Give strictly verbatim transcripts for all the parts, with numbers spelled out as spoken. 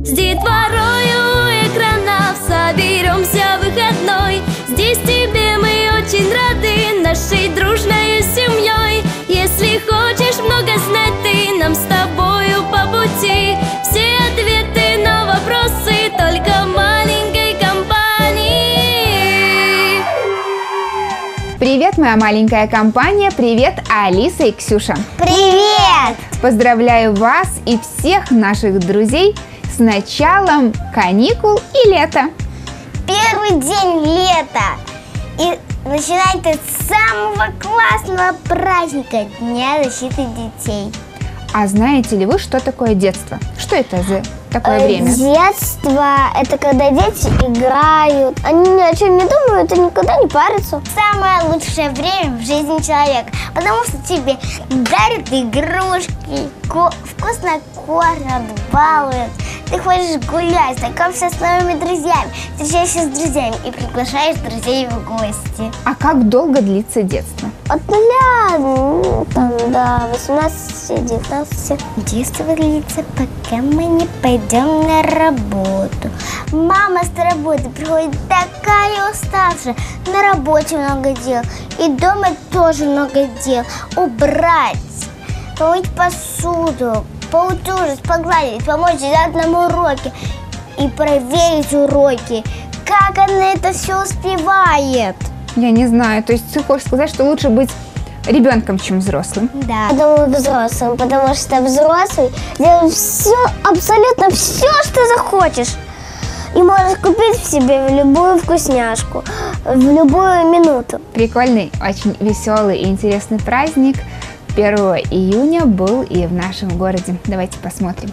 С детворою у экранов соберемся в выходной. Здесь тебе мы очень рады, нашей дружной семьей. Если хочешь много знать ты, нам с тобою по пути. Все ответы на вопросы только маленькой компании. Привет, моя маленькая компания! Привет, Алиса и Ксюша! Привет! Поздравляю вас и всех наших друзей с началом каникул и лета! Первый день лета! И начинается с самого классного праздника – Дня защиты детей. А знаете ли вы, что такое детство? Что это за такое время? Детство – это когда дети играют, они ни о чем не думают и никогда не парятся. Самое лучшее время в жизни человека, потому что тебе дарят игрушки, ко- вкусно кормят, балуют. Ты хочешь гулять, знакомишься с новыми друзьями, встречаешься с друзьями и приглашаешь друзей в гости. А как долго длится детство? От нуля ну, там, до восемнадцати-девятнадцати. Детство длится, пока мы не пойдем на работу. Мама с работы приходит такая уставшая. На работе много дел. И дома тоже много дел. Убрать, помыть посуду, поутюжить, погладить, помочь сделать нам уроки и проверить уроки. Как она это все успевает? Я не знаю, то есть ты хочешь сказать, что лучше быть ребенком, чем взрослым? Да. Я думаю, взрослым, потому что взрослый делает все, абсолютно все, что захочешь. И можешь купить себе любую вкусняшку в любую минуту. Прикольный, очень веселый и интересный праздник первого июня был и в нашем городе. Давайте посмотрим.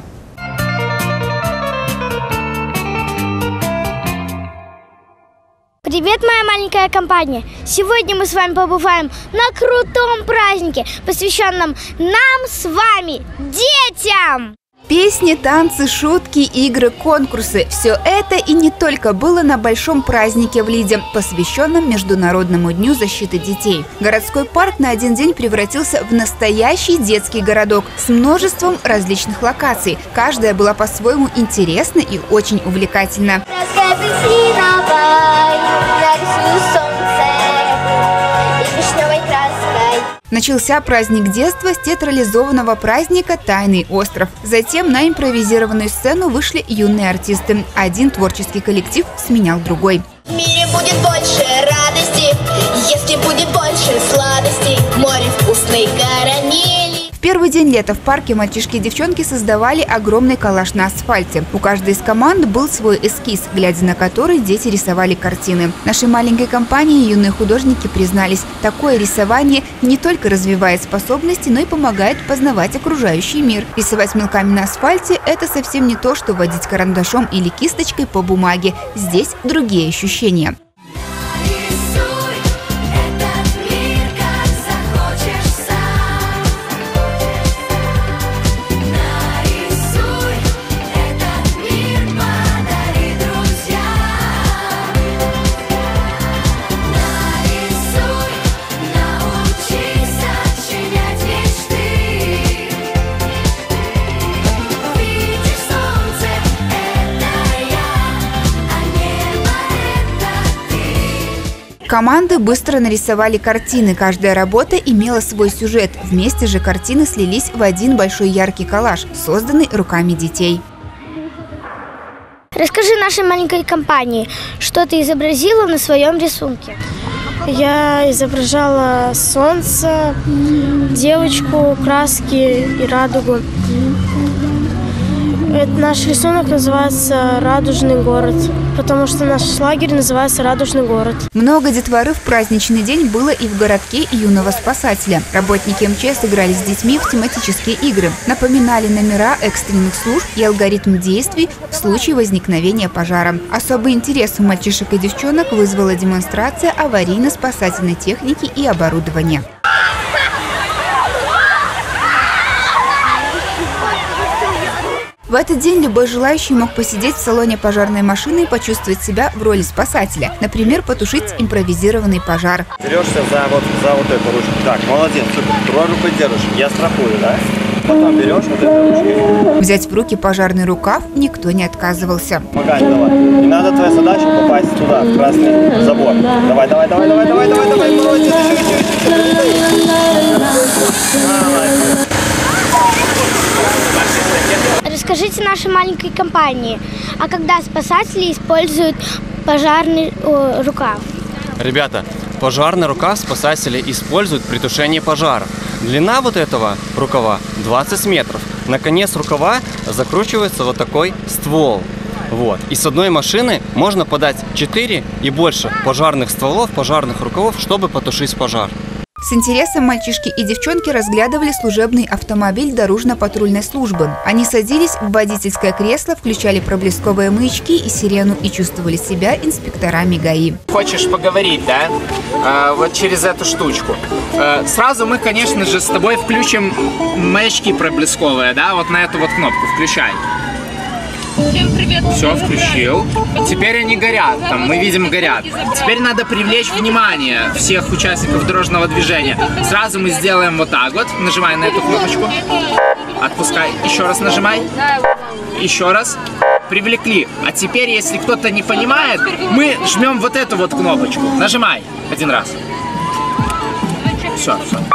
Привет, моя маленькая компания! Сегодня мы с вами побываем на крутом празднике, посвященном нам с вами, детям! Песни, танцы, шутки, игры, конкурсы – все это и не только было на большом празднике в Лиде, посвященном Международному дню защиты детей. Городской парк на один день превратился в настоящий детский городок с множеством различных локаций. Каждая была по-своему интересна и очень увлекательна. Начался праздник детства с театрализованного праздника «Тайный остров». Затем на импровизированную сцену вышли юные артисты. Один творческий коллектив сменял другой. В мире будет больше радости, если будет больше сладостей, море вкусной карамели. В первый день лета в парке мальчишки и девчонки создавали огромный коллаж на асфальте. У каждой из команд был свой эскиз, глядя на который дети рисовали картины. Нашей маленькой компании юные художники признались, такое рисование не только развивает способности, но и помогает познавать окружающий мир. Рисовать мелками на асфальте – это совсем не то, что водить карандашом или кисточкой по бумаге. Здесь другие ощущения. Команды быстро нарисовали картины. Каждая работа имела свой сюжет. Вместе же картины слились в один большой яркий коллаж, созданный руками детей. Расскажи нашей маленькой компании, что ты изобразила на своем рисунке. Я изображала солнце, девочку, краски и радугу. Это, наш рисунок называется «Радужный город», потому что наш лагерь называется «Радужный город». Много детворы в праздничный день было и в городке юного спасателя. Работники эм че эс играли с детьми в тематические игры, напоминали номера экстренных служб и алгоритм действий в случае возникновения пожара. Особый интерес у мальчишек и девчонок вызвала демонстрация аварийно-спасательной техники и оборудования. В этот день любой желающий мог посидеть в салоне пожарной машины и почувствовать себя в роли спасателя. Например, потушить импровизированный пожар. Берешься за вот, за вот эту ручку. Так, молодец, супер. Другой рукой держишь. Я страхую, да? Потом берешь вот этой ручкой. Взять в руки пожарный рукав никто не отказывался. Помогай, давай. И надо твоя задача попасть туда, в красный забор. Давай, давай, давай, давай, давай, давай, давай, молодец, еще, еще, еще. Расскажите нашей маленькой компании, а когда спасатели используют пожарный о, рукав? Ребята, пожарный рукав спасатели используют при тушении пожара. Длина вот этого рукава двадцать метров. На конец рукава закручивается вот такой ствол. Вот. И с одной машины можно подать четыре и больше пожарных стволов, пожарных рукавов, чтобы потушить пожар. С интересом мальчишки и девчонки разглядывали служебный автомобиль дорожно-патрульной службы. Они садились в водительское кресло, включали проблесковые маячки и сирену и чувствовали себя инспекторами ГАИ. Хочешь поговорить, да? А, вот через эту штучку. А, сразу мы, конечно же, с тобой включим маячки проблесковые, да? Вот на эту вот кнопку включай. Всем привет. Все, включил. Теперь они горят, там мы видим горят. Теперь надо привлечь внимание всех участников дорожного движения. Сразу мы сделаем вот так вот. Нажимай на эту кнопочку. Отпускай. Еще раз нажимай. Еще раз. Привлекли. А теперь, если кто-то не понимает, мы жмем вот эту вот кнопочку. Нажимай. Один раз. Все, все.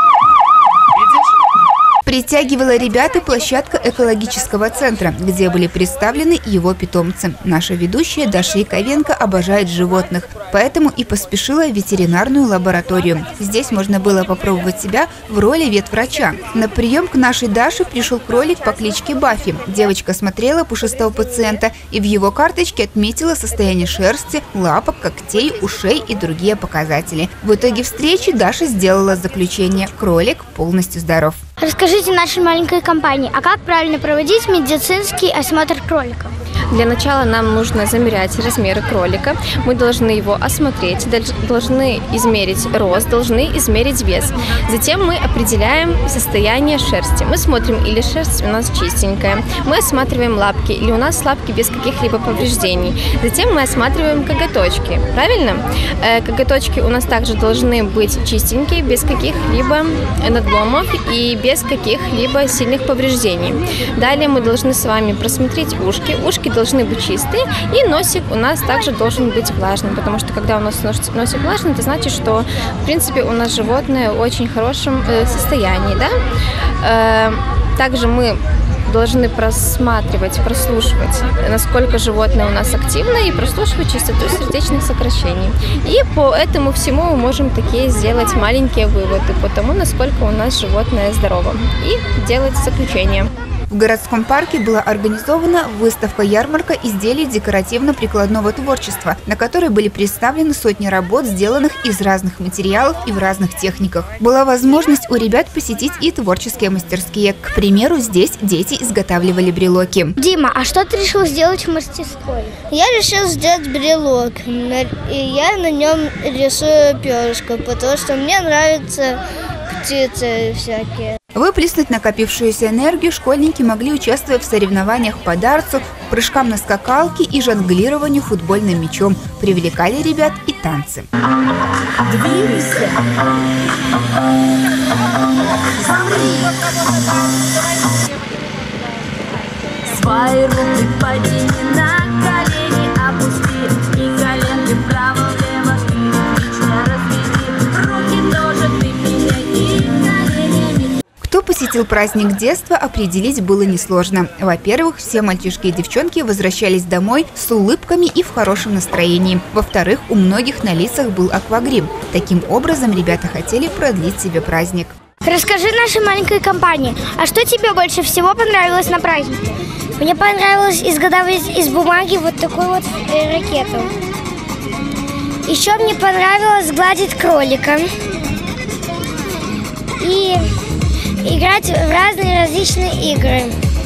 Притягивала ребят и площадка экологического центра, где были представлены его питомцы. Наша ведущая Даша Яковенко обожает животных, поэтому и поспешила в ветеринарную лабораторию. Здесь можно было попробовать себя в роли ветврача. На прием к нашей Даше пришел кролик по кличке Баффи. Девочка смотрела пушистого пациента и в его карточке отметила состояние шерсти, лапок, когтей, ушей и другие показатели. В итоге встречи Даша сделала заключение: кролик полностью здоров. Расскажите нашей маленькой компании, а как правильно проводить медицинский осмотр кролика? Для начала нам нужно замерять размеры кролика. Мы должны его осмотреть, должны измерить рост, должны измерить вес. Затем мы определяем состояние шерсти. Мы смотрим, или шерсть у нас чистенькая. Мы осматриваем лапки, или у нас лапки без каких-либо повреждений. Затем мы осматриваем коготочки. Правильно? Коготочки у нас также должны быть чистенькие, без каких-либо надломов и без каких-либо сильных повреждений. Далее мы должны с вами просмотреть ушки. Ушки должны быть чистые, и носик у нас также должен быть влажным, потому что когда у нас носик влажный, это значит, что в принципе у нас животное в очень хорошем состоянии, да? Также мы должны просматривать, прослушивать, насколько животное у нас активно, и прослушивать частоту сердечных сокращений. И по этому всему мы можем такие сделать маленькие выводы по тому, насколько у нас животное здорово, и делать заключение. В городском парке была организована выставка-ярмарка изделий декоративно-прикладного творчества, на которой были представлены сотни работ, сделанных из разных материалов и в разных техниках. Была возможность у ребят посетить и творческие мастерские. К примеру, здесь дети изготавливали брелоки. Дима, а что ты решил сделать в мастерской? Я решил сделать брелок, и я на нем рисую перышко, потому что мне нравятся птицы всякие. Выплеснуть накопившуюся энергию школьники могли, участвуя в соревнованиях по дартсу, прыжкам на скакалке и жонглированию футбольным мячом. Привлекали ребят и танцы. Двигайся. Свои руки подними на колени, опусти, и коленки вправо-влево, и ритмично разведи. Руки тоже ты меня и коленями. Кто посетил праздник детства, определить было несложно. Во-первых, все мальчишки и девчонки возвращались домой с улыбками и в хорошем настроении. Во-вторых, у многих на лицах был аквагрим. Таким образом, ребята хотели продлить себе праздник. Расскажи нашей маленькой компании, а что тебе больше всего понравилось на празднике? Мне понравилось изготовить из бумаги вот такую вот ракету. Еще мне понравилось гладить кролика и играть в разные различные игры.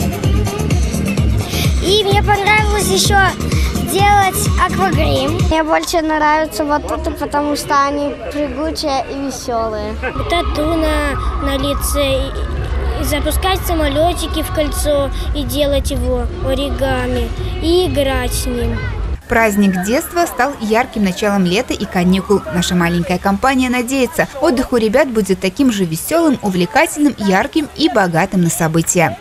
И мне понравилось еще делать аквагрим. Мне больше нравится вот это, потому что они прыгучие и веселые. Тату на, на лице, и, и запускать самолетики в кольцо и делать его оригами, и играть с ним. Праздник детства стал ярким началом лета и каникул. Наша маленькая компания надеется, отдых у ребят будет таким же веселым, увлекательным, ярким и богатым на события.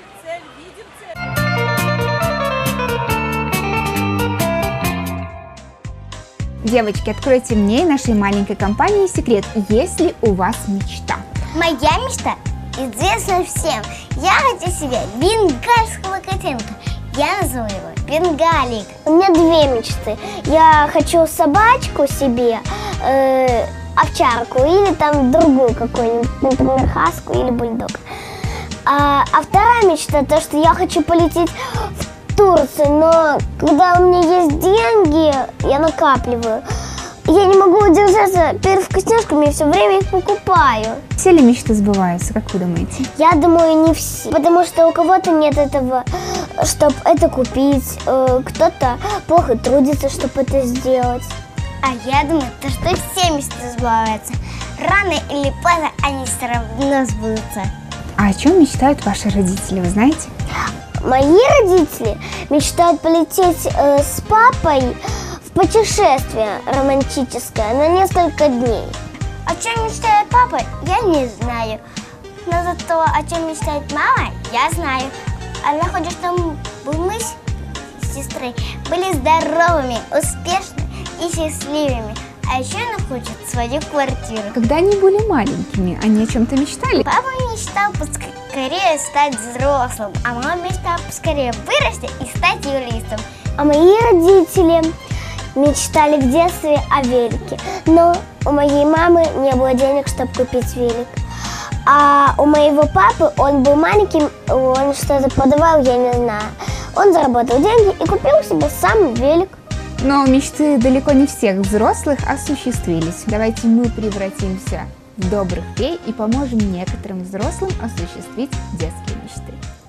Девочки, откройте мне и нашей маленькой компании секрет. Есть ли у вас мечта? Моя мечта известна всем. Я хочу себе бенгальского котенка. Я назову его Бенгалик. У меня две мечты. Я хочу собачку себе, э, овчарку или там другую какую-нибудь, например, хаску или бульдог. А, а вторая мечта, то, что я хочу полететь в Турцию, но когда у меня есть деньги, я накапливаю. Я не могу удержаться перед вкусняшками и все время их покупаю. Все ли мечты сбываются, как вы думаете? Я думаю, не все. Потому что у кого-то нет этого, чтобы это купить. Кто-то плохо трудится, чтобы это сделать. А я думаю, то, что все мечты сбываются. Рано или поздно они все равно сбудутся. А о чем мечтают ваши родители, вы знаете? Мои родители мечтают полететь э, с папой в путешествие романтическое на несколько дней. О чем мечтает папа, я не знаю. Но зато о чем мечтает мама, я знаю. Она хочет, чтобы мы с сестрой были здоровыми, успешными и счастливыми. А еще она хочет свою квартиру. Когда они были маленькими, они о чем-то мечтали? Папа мечтал поскорее стать взрослым, а мама мечтала поскорее вырасти и стать юристом. А мои родители мечтали в детстве о велике, но у моей мамы не было денег, чтобы купить велик. А у моего папы, он был маленьким, он что-то продавал, я не знаю. Он заработал деньги и купил себе сам велик. Но мечты далеко не всех взрослых осуществились. Давайте мы превратимся в добрых фей и поможем некоторым взрослым осуществить детские мечты.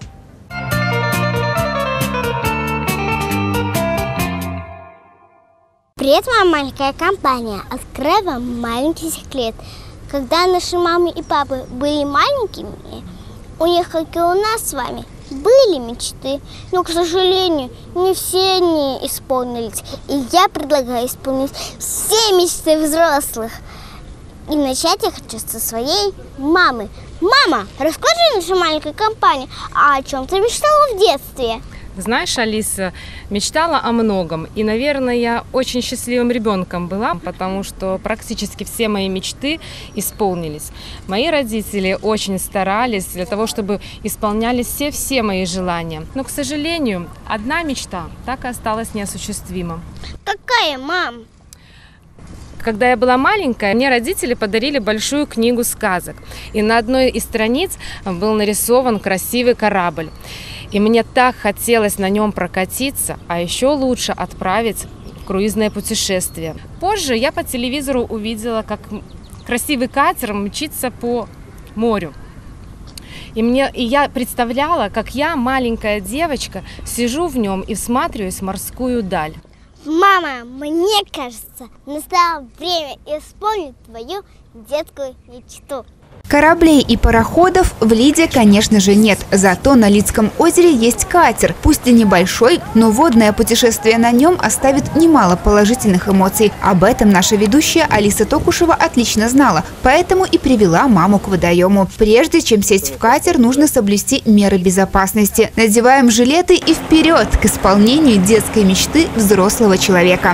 Привет, моя маленькая компания. Открою вам маленький секрет. Когда наши мамы и папы были маленькими, у них, как и у нас с вами, были мечты, но, к сожалению, не все они исполнились. И я предлагаю исполнить все мечты взрослых. И начать я хочу со своей мамы. Мама, расскажи нашей маленькой компании, а о чем ты мечтала в детстве? Знаешь, Алиса, мечтала о многом. И, наверное, я очень счастливым ребенком была, потому что практически все мои мечты исполнились. Мои родители очень старались для того, чтобы исполнялись все-все мои желания. Но, к сожалению, одна мечта так и осталась неосуществима. Какая, мам? Когда я была маленькая, мне родители подарили большую книгу сказок. И на одной из страниц был нарисован красивый корабль. И мне так хотелось на нем прокатиться, а еще лучше отправить в круизное путешествие. Позже я по телевизору увидела, как красивый катер мчится по морю. И, мне, и я представляла, как я, маленькая девочка, сижу в нем и всматриваюсь в морскую даль. Мама, мне кажется, настало время исполнить твою детскую мечту. Кораблей и пароходов в Лиде, конечно же, нет. Зато на Лидском озере есть катер. Пусть и небольшой, но водное путешествие на нем оставит немало положительных эмоций. Об этом наша ведущая Алиса Токушева отлично знала, поэтому и привела маму к водоему. Прежде чем сесть в катер, нужно соблюсти меры безопасности. Надеваем жилеты и вперед к исполнению детской мечты взрослого человека.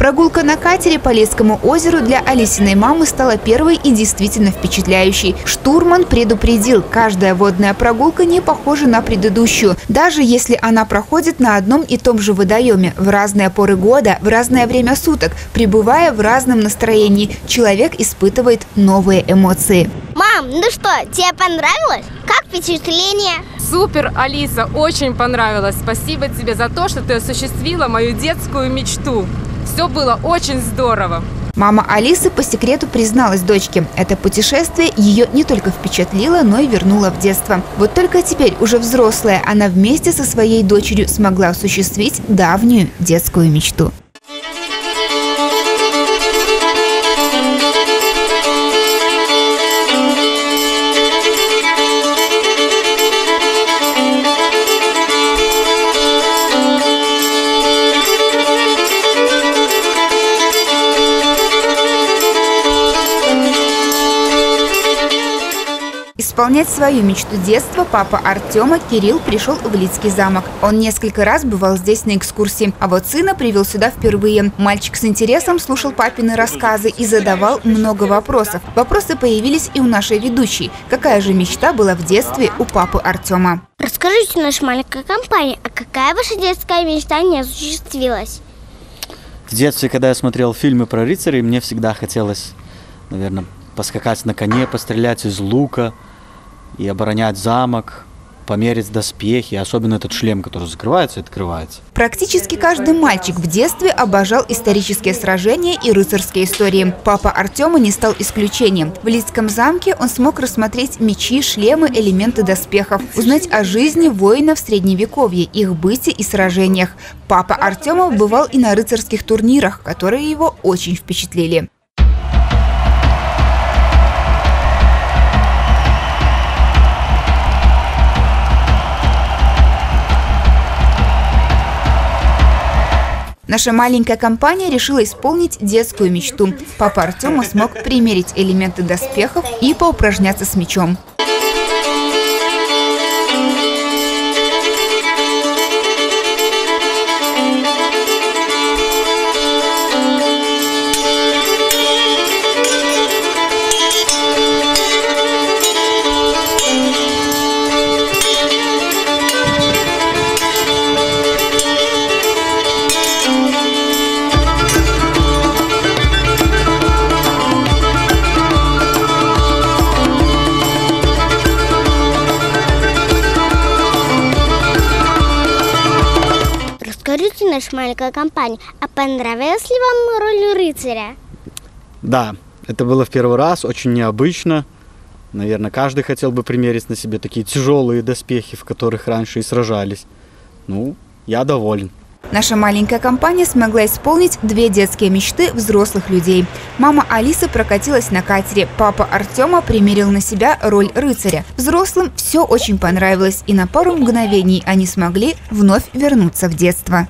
Прогулка на катере по Лесскому озеру для Алисиной мамы стала первой и действительно впечатляющей. Штурман предупредил, каждая водная прогулка не похожа на предыдущую, даже если она проходит на одном и том же водоеме в разные поры года, в разное время суток, пребывая в разном настроении. Человек испытывает новые эмоции. Мам, ну что, тебе понравилось? Как впечатление? Супер, Алиса, очень понравилось. Спасибо тебе за то, что ты осуществила мою детскую мечту. Все было очень здорово. Мама Алисы по секрету призналась дочке. Это путешествие ее не только впечатлило, но и вернуло в детство. Вот только теперь, уже взрослая, она вместе со своей дочерью смогла осуществить давнюю детскую мечту. Исполнять свою мечту детства папа Артема Кирилл пришел в Лидский замок. Он несколько раз бывал здесь на экскурсии, а вот сына привел сюда впервые. Мальчик с интересом слушал папины рассказы и задавал много вопросов. Вопросы появились и у нашей ведущей. Какая же мечта была в детстве у папы Артема? Расскажите нашей маленькой компании, а какая ваша детская мечта не осуществилась? В детстве, когда я смотрел фильмы про рыцарей, мне всегда хотелось, наверное, поскакать на коне, пострелять из лука и оборонять замок, померить доспехи, особенно этот шлем, который закрывается и открывается. Практически каждый мальчик в детстве обожал исторические сражения и рыцарские истории. Папа Артема не стал исключением. В Лидском замке он смог рассмотреть мечи, шлемы, элементы доспехов, узнать о жизни воинов Средневековья, их быте и сражениях. Папа Артема бывал и на рыцарских турнирах, которые его очень впечатлили. Наша маленькая компания решила исполнить детскую мечту. Папа Артема смог примерить элементы доспехов и поупражняться с мечом. Скажите, наша маленькая компания, а понравилась ли вам роль рыцаря? Да, это было в первый раз, очень необычно. Наверное, каждый хотел бы примерить на себе такие тяжелые доспехи, в которых раньше и сражались. Ну, я доволен. Наша маленькая компания смогла исполнить две детские мечты взрослых людей. Мама Алисы прокатилась на катере, папа Артема примерил на себя роль рыцаря. Взрослым все очень понравилось, и на пару мгновений они смогли вновь вернуться в детство.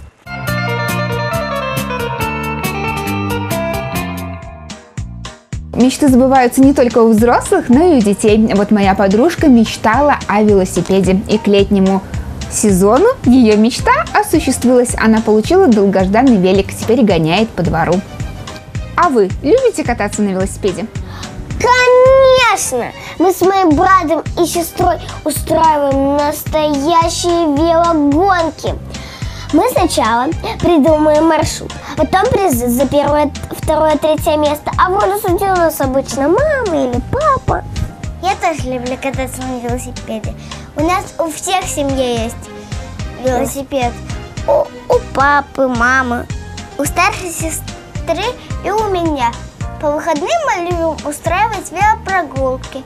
Мечты сбываются не только у взрослых, но и у детей. Вот моя подружка мечтала о велосипеде, и к летнему сезону ее мечта осуществилась. Она получила долгожданный велик, теперь гоняет по двору. А вы любите кататься на велосипеде? Конечно! Мы с моим братом и сестрой устраиваем настоящие велогонки. Мы сначала придумаем маршрут, потом призы за первое, второе, третье место. А вот судьи у нас обычно мама или папа. Я тоже люблю кататься на велосипеде. У нас у всех в семье есть велосипед. У, у папы, мамы, у старшей сестры и у меня. По выходным мы любим устраивать велопрогулки.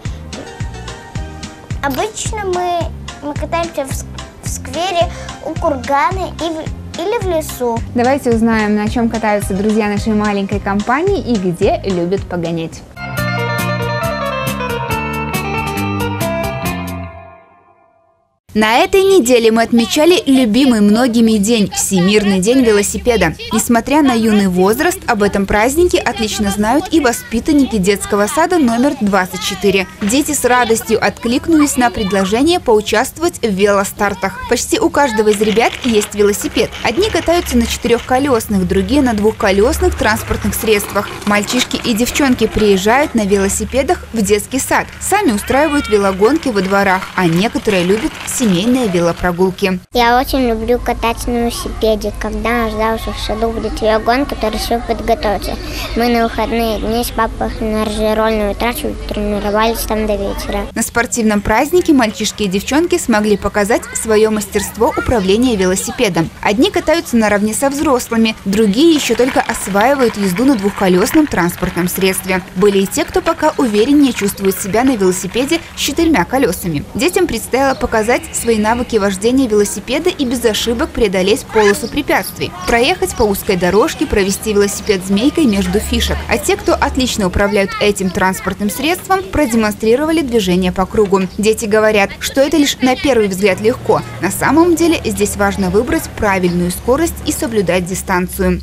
Обычно мы, мы катаемся в, в сквере, у кургана и в, или в лесу. Давайте узнаем, на чем катаются друзья нашей маленькой компании и где любят погонять. На этой неделе мы отмечали любимый многими день – Всемирный день велосипеда. Несмотря на юный возраст, об этом празднике отлично знают и воспитанники детского сада номер двадцать четыре. Дети с радостью откликнулись на предложение поучаствовать в велостартах. Почти у каждого из ребят есть велосипед. Одни катаются на четырехколесных, другие на двухколесных транспортных средствах. Мальчишки и девчонки приезжают на велосипедах в детский сад. Сами устраивают велогонки во дворах, а некоторые любят семейные велопрогулки. Я очень люблю кататься на велосипеде. Когда ждал, что в саду будет велогонка, то решил подготовиться. Мы на выходные дни с папой на роллерную трассу тренировались там до вечера. На спортивном празднике мальчишки и девчонки смогли показать свое мастерство управления велосипедом. Одни катаются наравне со взрослыми, другие еще только осваивают езду на двухколесном транспортном средстве. Были и те, кто пока увереннее чувствует себя на велосипеде с четырьмя колесами. Детям предстояло показать свои навыки вождения велосипеда и без ошибок преодолеть полосу препятствий, проехать по узкой дорожке, провести велосипед змейкой между фишек. А те, кто отлично управляют этим транспортным средством, продемонстрировали движение по кругу. Дети говорят, что это лишь на первый взгляд легко. На самом деле здесь важно выбрать правильную скорость и соблюдать дистанцию.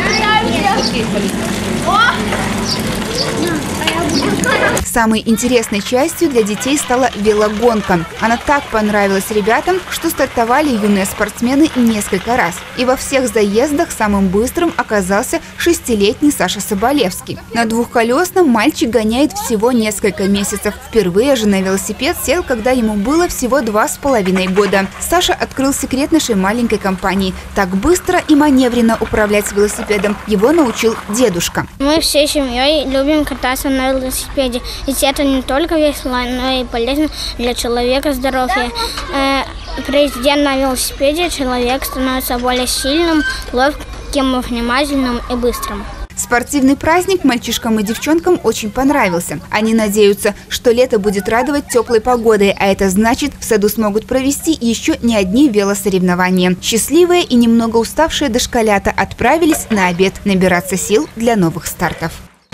Самой интересной частью для детей стала велогонка. Она так понравилась ребятам, что стартовали юные спортсмены несколько раз. И во всех заездах самым быстрым оказался шестилетний Саша Соболевский. На двухколесном мальчик гоняет всего несколько месяцев. Впервые же на велосипед сел, когда ему было всего два с половиной года. Саша открыл секрет нашей маленькой компании. Так быстро и маневренно управлять велосипедом его научил дедушка. Мы всей семьей любим кататься на велосипеде. Ведь это не только весело, но и полезно для человека здоровья. Э, Президент на велосипеде, человек становится более сильным, ловким, внимательным и быстрым. Спортивный праздник мальчишкам и девчонкам очень понравился. Они надеются, что лето будет радовать теплой погодой, а это значит, в саду смогут провести еще не одни велосоревнования. Счастливые и немного уставшие дошколята отправились на обед набираться сил для новых стартов.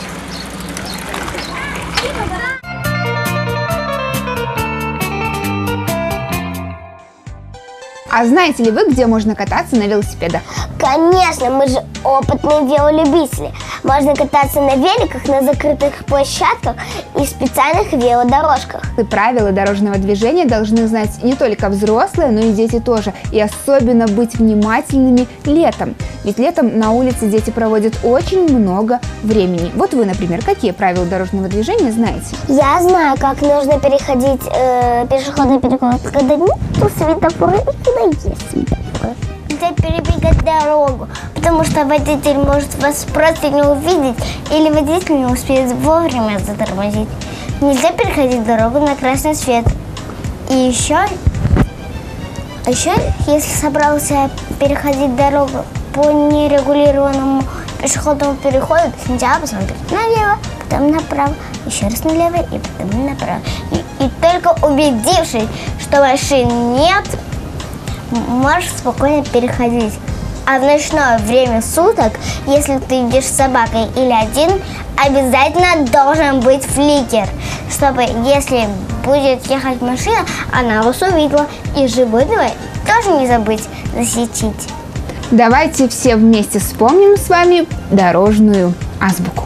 А знаете ли вы, где можно кататься на велосипедах? Конечно, мы же опытные велолюбители. Можно кататься на великах на закрытых площадках и специальных велодорожках. И правила дорожного движения должны знать не только взрослые, но и дети тоже. И особенно быть внимательными летом. Ведь летом на улице дети проводят очень много времени. Вот вы, например, какие правила дорожного движения знаете? Я знаю, как нужно переходить э, пешеходный переход, когда нет светофора и когда есть светофор. Нельзя перебегать дорогу, потому что водитель может вас просто не увидеть или водитель не успеет вовремя затормозить. Нельзя переходить дорогу на красный свет. И еще, еще если собрался переходить дорогу по нерегулированному пешеходному переходу, сначала посмотреть налево, потом направо, еще раз налево и потом направо. И, и только убедившись, что машин нет, можешь спокойно переходить. А в ночное время суток, если ты идешь с собакой или один, обязательно должен быть фликер, чтобы, если будет ехать машина, она вас увидела. И животного тоже не забыть засветить. Давайте все вместе вспомним с вами дорожную азбуку.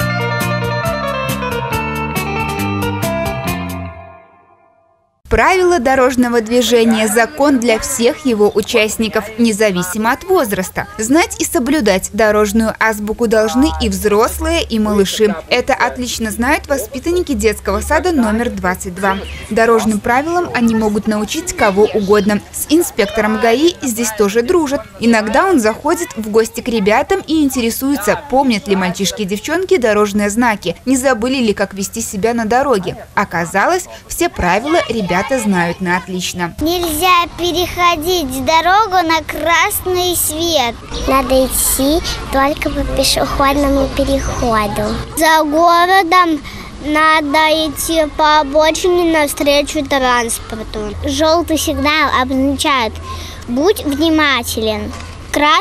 Правила дорожного движения – закон для всех его участников, независимо от возраста. Знать и соблюдать дорожную азбуку должны и взрослые, и малыши. Это отлично знают воспитанники детского сада номер двадцать два. Дорожным правилам они могут научить кого угодно. С инспектором ГАИ здесь тоже дружат. Иногда он заходит в гости к ребятам и интересуется, помнят ли мальчишки и девчонки дорожные знаки, не забыли ли, как вести себя на дороге. Оказалось, все правила ребята знают на отлично. Нельзя переходить дорогу на красный свет. Надо идти только по пешеходному переходу. За городом надо идти по обочине навстречу транспорту. Желтый сигнал обозначает «будь внимателен».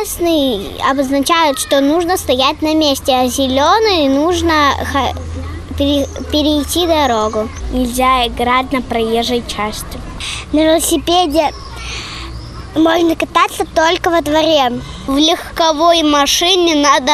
Красный обозначает, что нужно стоять на месте, а зеленый нужно пере- перейти дорогу. Нельзя играть на проезжей части. На велосипеде можно кататься только во дворе. В легковой машине надо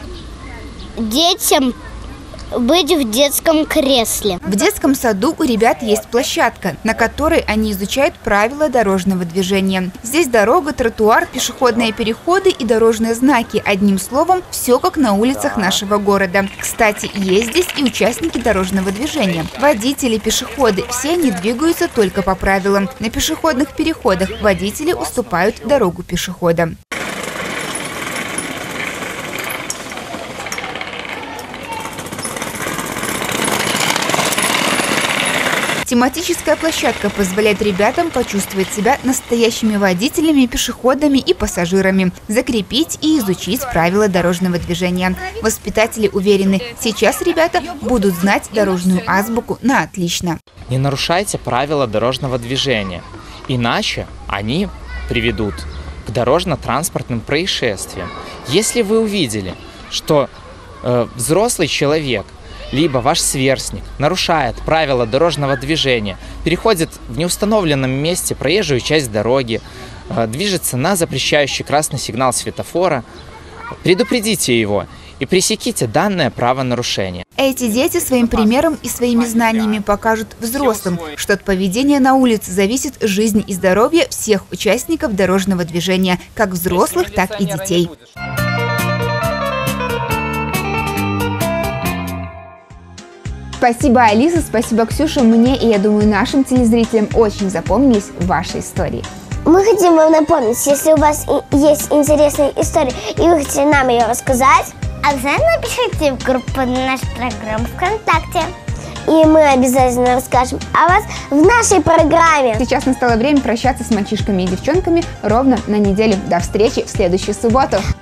детям быть в детском кресле. В детском саду у ребят есть площадка, на которой они изучают правила дорожного движения. Здесь дорога, тротуар, пешеходные переходы и дорожные знаки. Одним словом, все как на улицах нашего города. Кстати, есть здесь и участники дорожного движения. Водители, пешеходы, все они двигаются только по правилам. На пешеходных переходах водители уступают дорогу пешеходам. Тематическая площадка позволяет ребятам почувствовать себя настоящими водителями, пешеходами и пассажирами, закрепить и изучить правила дорожного движения. Воспитатели уверены, сейчас ребята будут знать дорожную азбуку на отлично. Не нарушайте правила дорожного движения, иначе они приведут к дорожно-транспортным происшествиям. Если вы увидели, что э, взрослый человек либо ваш сверстник нарушает правила дорожного движения, переходит в неустановленном месте проезжую часть дороги, движется на запрещающий красный сигнал светофора, предупредите его и пресеките данное правонарушение. Эти дети своим примером и своими знаниями покажут взрослым, что от поведения на улице зависит жизнь и здоровье всех участников дорожного движения, как взрослых, так и детей. Спасибо, Алиса, спасибо, Ксюша. Мне и, я думаю, нашим телезрителям очень запомнились ваши истории. Мы хотим вам напомнить, если у вас есть интересная история, и вы хотите нам ее рассказать, обязательно напишите в группу нашей программы ВКонтакте. И мы обязательно расскажем о вас в нашей программе. Сейчас настало время прощаться с мальчишками и девчонками ровно на неделю. До встречи в следующую субботу.